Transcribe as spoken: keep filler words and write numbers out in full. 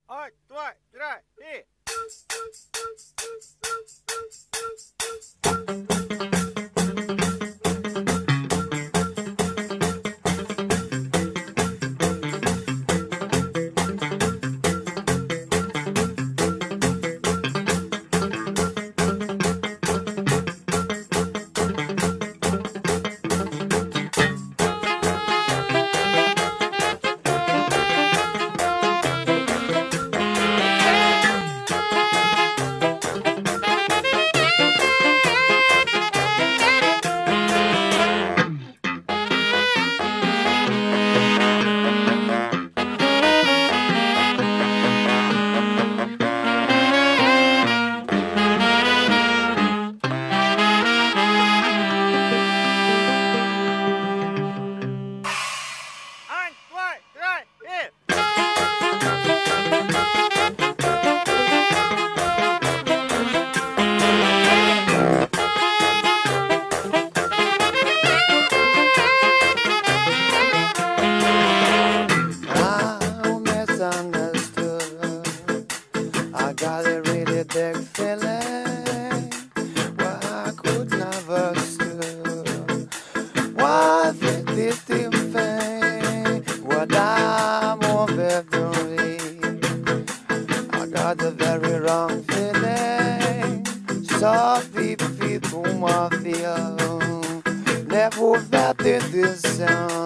Un, два, три, и... Un, два, три, и... I'm misunderstood. I got a really big feeling where I could never stood. What is this thing? What I'm over the I got a very wrong feeling. Så vi vi kommer feel. Never vet det så.